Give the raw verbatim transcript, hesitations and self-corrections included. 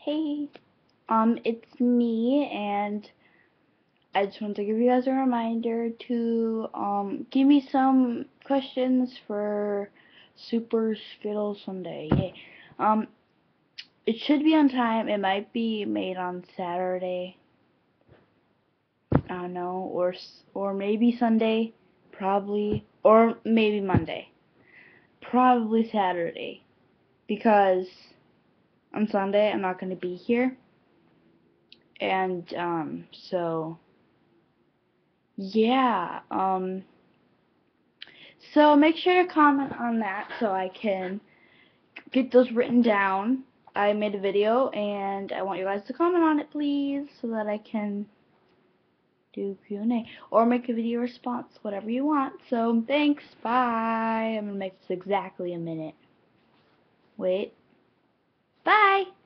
Hey, um, it's me, and I just want to give you guys a reminder to um give me some questions for Super Skittle Sunday. Yay. Um, it should be on time. It might be made on Saturday. I don't know, or or maybe Sunday, probably, or maybe Monday. Probably Saturday, because on Sunday I'm not going to be here, and um, so. Yeah, um, so make sure to comment on that so I can get those written down. I made a video and I want you guys to comment on it, please, so that I can do Q and A or make a video response, whatever you want. So thanks, bye. I'm gonna make this exactly a minute. Wait, bye.